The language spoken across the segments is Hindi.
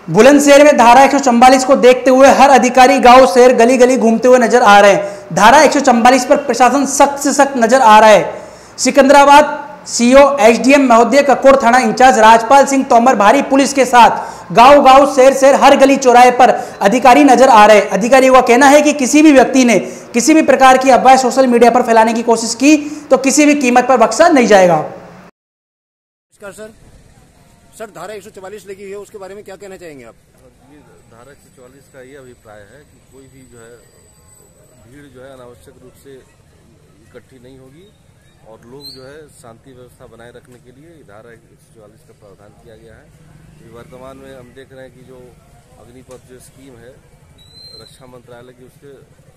बुलंदशहर में धारा 144 को देखते हुए हर अधिकारी गांव शहर गली गली घूमते हुए नजर आ रहे हैं। धारा 144 पर प्रशासन सख्त से सख्त नजर आ रहा है। सिकंदराबाद सीओ एसडीएम महोदय, ककोड़ थाना इंचार्ज राजपाल सिंह तोमर भारी पुलिस के साथ गांव गांव शहर शहर हर गली चौराहे पर अधिकारी नजर आ रहे हैं। अधिकारियों का कहना है कि किसी भी व्यक्ति ने किसी भी प्रकार की अफवाह सोशल मीडिया पर फैलाने की कोशिश की तो किसी भी कीमत पर बख्शा नहीं जाएगा। नमस्कार सर, धारा 144 लगी हुई है, उसके बारे में क्या कहना चाहेंगे आप? ये धारा 144 का ये अभिप्राय है कि कोई भी जो है भीड़ जो है अनावश्यक रूप से इकट्ठी नहीं होगी और लोग जो है शांति व्यवस्था बनाए रखने के लिए धारा 144 का प्रावधान किया गया है। ये वर्तमान में हम देख रहे हैं कि जो अग्निपथ जो स्कीम है रक्षा मंत्रालय की, उसके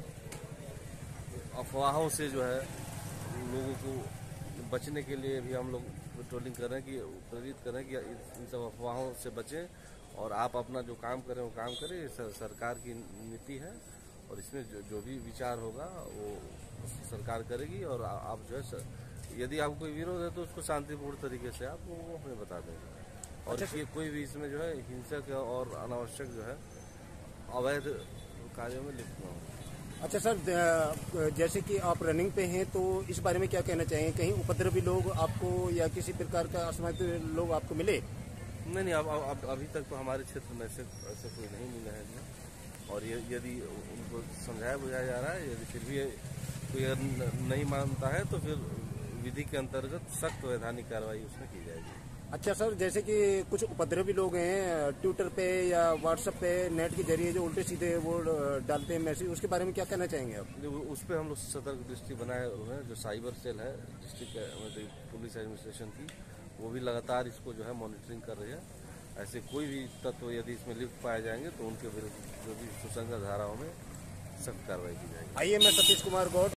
अफवाहों से जो है लोगों को बचने के लिए भी हम लोग पेट्रोलिंग कर रहे हैं, कि प्रेरित कर रहे हैं कि इन सब अफवाहों से बचें और आप अपना जो काम करें वो काम करें। सरकार की नीति है और इसमें जो भी विचार होगा वो सरकार करेगी और आप जो है यदि आपको कोई विरोध है तो उसको शांतिपूर्ण तरीके से आप वो हमें बता देंगे। और ये कोई भी इसमें जो है हिंसक और अनावश्यक जो है अवैध कार्यों में लिप्त न हो। अच्छा सर, जैसे कि आप रनिंग पे हैं तो इस बारे में क्या कहना चाहेंगे? कहीं उपद्रवी लोग आपको या किसी प्रकार का असमाजिक लोग आपको मिले? नहीं, अब अभी तक तो हमारे क्षेत्र में ऐसे कोई नहीं मिला है। और यदि उनको समझाया बुझाया जा रहा है, यदि फिर भी कोई नहीं मानता है तो फिर विधि के अंतर्गत सख्त वैधानिक कार्रवाई उसमें की जाएगी। अच्छा सर, जैसे कि कुछ उपद्रवी लोग हैं ट्विटर पे या व्हाट्सएप पे नेट के जरिए जो उल्टे सीधे वो डालते हैं मैसेज, उसके बारे में क्या कहना चाहेंगे आप? उस पर हम लोग सतर्क दृष्टि बनाए हुए हैं। जो साइबर सेल है डिस्ट्रिक्ट पुलिस एडमिनिस्ट्रेशन की, वो भी लगातार इसको जो है मॉनिटरिंग कर रही है। ऐसे कोई भी तत्व यदि इसमें लिप्त पाए जाएंगे तो उनके विरुद्ध जो भी सुसंगत धाराओं में सख्त कार्रवाई की जाएगी। आइए, मैं सतीश कुमार गौड़।